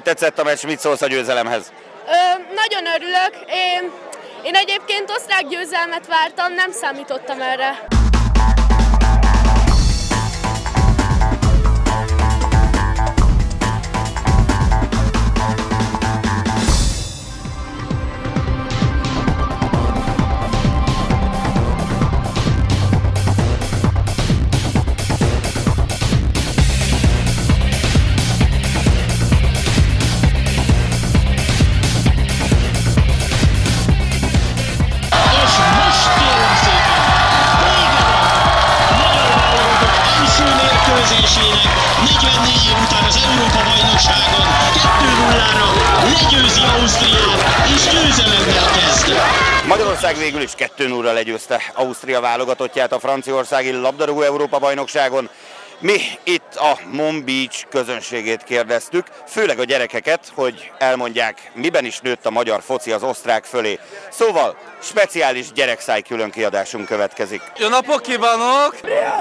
Hogy tetszett a meccs, mit szólsz a győzelemhez? Nagyon örülök. Én egyébként osztrák győzelmet vártam, nem számítottam erre. Után az Európa-bajnokságon 2-0-ra legyőzi Ausztriát, és győzelemmel kezd. Magyarország végül is 2-0-ra legyőzte Ausztria válogatottját a franciaországi labdarúgó Európa-bajnokságon. Mi itt a Mon Beach közönségét kérdeztük, főleg a gyerekeket, hogy elmondják, miben is nőtt a magyar foci az osztrák fölé. Szóval speciális gyerekszáj különkiadásunk következik. Jó napot kívánok!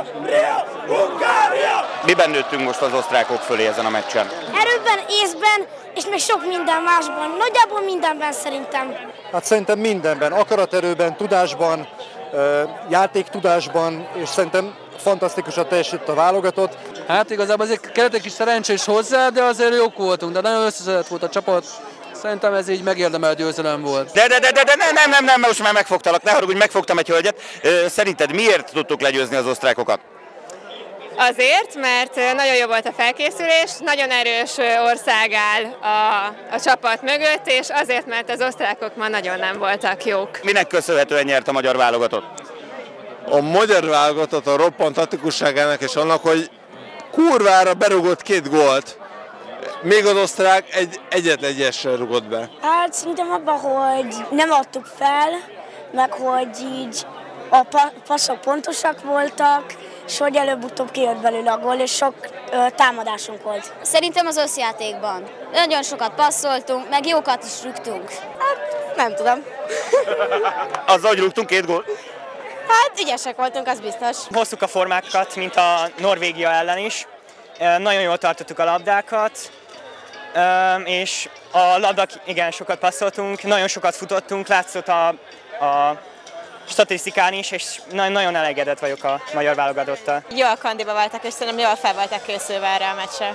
Miben nőttünk most az osztrákok fölé ezen a meccsen? Erőben, észben, és még sok minden másban. Nagyjából mindenben szerintem. Hát szerintem mindenben, akaraterőben, tudásban, játéktudásban, és szerintem fantasztikusan teljesített a válogatott. Hát igazából azért kellett egy kis szerencsés is hozzá, de azért jók voltunk, de nagyon összeszedett volt a csapat. Szerintem ez így megérdemelt győzelem volt. De nem, most már megfogtalak, ne haragudj, megfogtam egy hölgyet. Szerinted miért tudtuk legyőzni az osztrákokat? Azért, mert nagyon jó volt a felkészülés, nagyon erős ország áll a csapat mögött, és azért, mert az osztrákok ma nagyon nem voltak jók. Minek köszönhetően nyert a magyar válogatott? A magyar válogatott a roppant taktikusságának és annak, hogy kurvára berugott 2 gólt. Még az osztrák egyetlen egyesre rugott be. Hát szerintem abban, hogy nem adtuk fel, meg hogy így a passzok pontosak voltak, és hogy előbb-utóbb kijött belőle a gól, és sok támadásunk volt. Szerintem az összjátékban. Nagyon sokat passzoltunk, meg jókat is rúgtunk. Hát nem tudom. Azzal, hogy rúgtunk 2 gólt? Hát ügyesek voltunk, az biztos. Hoztuk a formákat, mint a Norvégia ellen is. Nagyon jól tartottuk a labdákat, és a labdak, igen, sokat passzoltunk, nagyon sokat futottunk, látszott a statisztikán is, és nagyon elégedett vagyok a magyar válogatottal. Jól kandiba váltak, és szerintem jól fel voltak készülve erre a meccsre.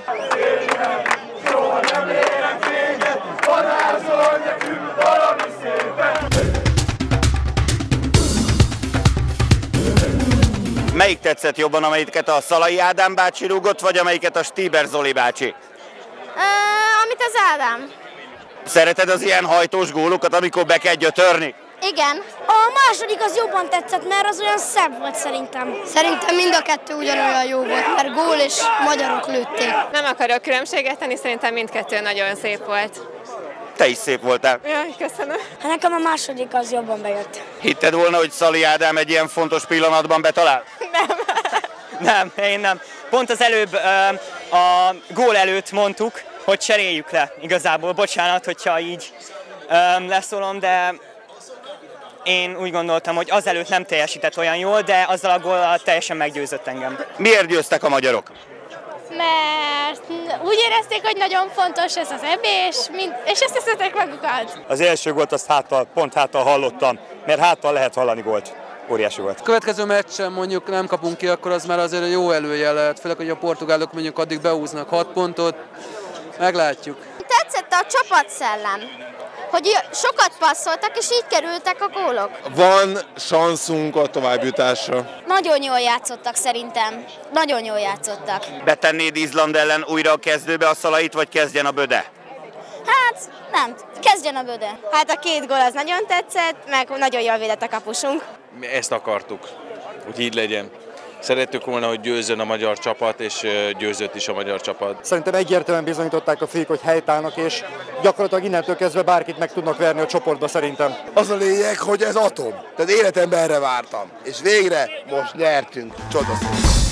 Melyik tetszett jobban, amelyiket a Szalai Ádám bácsi rúgott, vagy amelyiket a Stieber Zoli bácsi? Amit az Ádám. Szereted az ilyen hajtós gólokat, amikor be kell gyötörni? Igen. A második az jobban tetszett, mert az olyan szebb volt szerintem. Szerintem mind a kettő ugyanolyan jó volt, mert gól és magyarok lőtték. Nem akarok különbséget tenni, szerintem mindkettő nagyon szép volt. Te is szép voltál. Jaj, köszönöm. Hát nekem a második az jobban bejött. Hitted volna, hogy Szali Ádám egy ilyen fontos pillanatban betalál? Nem, én nem. Pont az előbb a gól előtt mondtuk, hogy cseréljük le igazából. Bocsánat, hogyha így leszólom, de én úgy gondoltam, hogy azelőtt nem teljesített olyan jól, de azzal a góllal teljesen meggyőzött engem. Miért győztek a magyarok? Mert úgy érezték, hogy nagyon fontos ez az EB, és összeszedték magukat. Az első gólt azt pont háttal hallottam, mert háttal lehet hallani gólt. Óriási volt. A következő meccsen mondjuk nem kapunk ki, akkor az már azért jó előjel lehet, főleg, hogy a portugálok mondjuk addig behúznak 6 pontot, meglátjuk. Tetszett a csapatszellem, hogy sokat passzoltak, és így kerültek a gólok. Van szanszunk a továbbjutásra. Nagyon jól játszottak szerintem. Nagyon jól játszottak. Betennéd Izland ellen újra a kezdőbe a Szalait, vagy kezdjen a Böde? Hát nem, kezdjen a Böde. Hát a 2 gól az nagyon tetszett, meg nagyon jól védett a kapusunk. Mi ezt akartuk, hogy így legyen. Szerettük volna, hogy győzzön a magyar csapat, és győzött is a magyar csapat. Szerintem egyértelműen bizonyították a fiúk, hogy helytállnak, és gyakorlatilag innentől kezdve bárkit meg tudnak verni a csoportba szerintem. Az a lényeg, hogy ez atom. Tehát életemben erre vártam. És végre most nyertünk. Csodaszép.